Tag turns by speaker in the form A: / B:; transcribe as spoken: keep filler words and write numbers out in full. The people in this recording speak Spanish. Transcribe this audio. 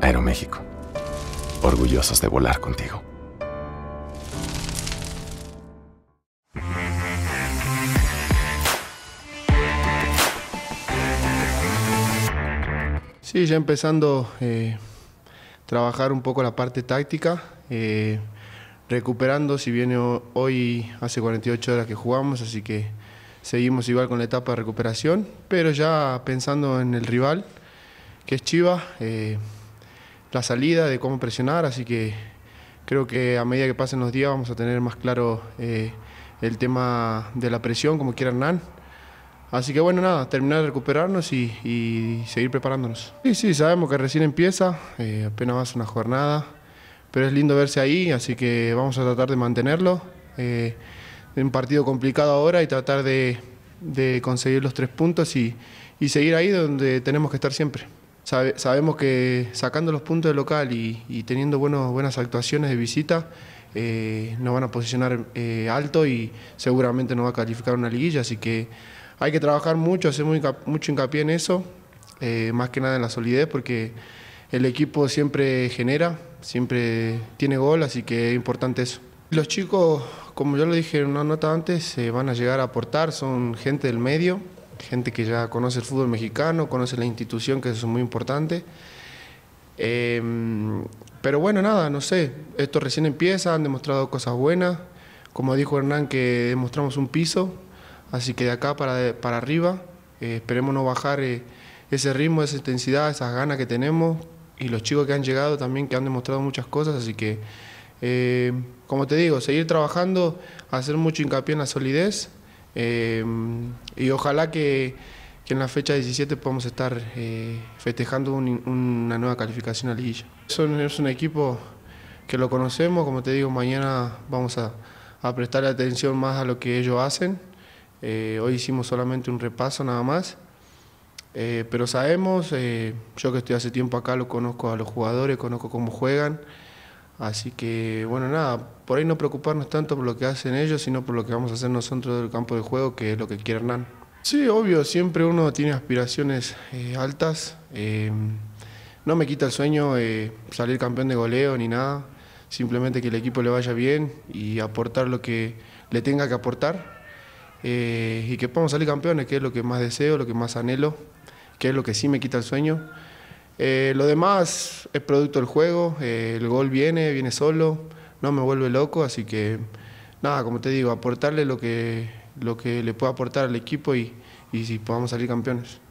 A: Aeroméxico, orgullosos de volar contigo.
B: Sí, ya empezando a eh, trabajar un poco la parte táctica, eh, recuperando, si bien hoy hace cuarenta y ocho horas que jugamos, así que seguimos igual con la etapa de recuperación, pero ya pensando en el rival, que es Chivas, eh, la salida, de cómo presionar, así que creo que a medida que pasen los días vamos a tener más claro eh, el tema de la presión, como quiera Hernán. Así que bueno, nada, terminar de recuperarnos y, y seguir preparándonos. Sí, sí, sabemos que recién empieza, eh, apenas va a ser una jornada, pero es lindo verse ahí, así que vamos a tratar de mantenerlo. Eh, un partido complicado ahora y tratar de, de conseguir los tres puntos y, y seguir ahí donde tenemos que estar siempre. Sabe, sabemos que sacando los puntos de local y, y teniendo buenos, buenas actuaciones de visita, eh, nos van a posicionar eh, alto y seguramente nos va a calificar una liguilla, así que hay que trabajar mucho, hacer muy, mucho hincapié en eso, eh, más que nada en la solidez, porque el equipo siempre genera, siempre tiene gol, así que es importante eso. Los chicos, como yo lo dije en una nota antes, se van a llegar a aportar, son gente del medio, gente que ya conoce el fútbol mexicano, conoce la institución, que eso es muy importante. Eh, pero bueno, nada, no sé, esto recién empieza, han demostrado cosas buenas, como dijo Hernán, que demostramos un piso. Así que de acá para, para arriba, eh, esperemos no bajar eh, ese ritmo, esa intensidad, esas ganas que tenemos y los chicos que han llegado también, que han demostrado muchas cosas. Así que, eh, como te digo, seguir trabajando, hacer mucho hincapié en la solidez eh, y ojalá que, que en la fecha diecisiete podamos estar eh, festejando un, una nueva calificación a liguilla. Son, es un equipo que lo conocemos, como te digo, mañana vamos a, a prestarle atención más a lo que ellos hacen. Eh, hoy hicimos solamente un repaso nada más, eh, pero sabemos, eh, yo que estoy hace tiempo acá, lo conozco a los jugadores, conozco cómo juegan, así que bueno, nada, por ahí no preocuparnos tanto por lo que hacen ellos, sino por lo que vamos a hacer nosotros del campo de juego, que es lo que quiere Hernán. Sí, obvio, siempre uno tiene aspiraciones eh, altas, eh, no me quita el sueño eh, salir campeón de goleo ni nada, simplemente que el equipo le vaya bien y aportar lo que le tenga que aportar. Eh, y que podamos salir campeones, que es lo que más deseo, lo que más anhelo, que es lo que sí me quita el sueño. Eh, lo demás es producto del juego, eh, el gol viene, viene solo, no me vuelve loco, así que nada, como te digo, aportarle lo que, lo que le pueda aportar al equipo y, y si podamos salir campeones.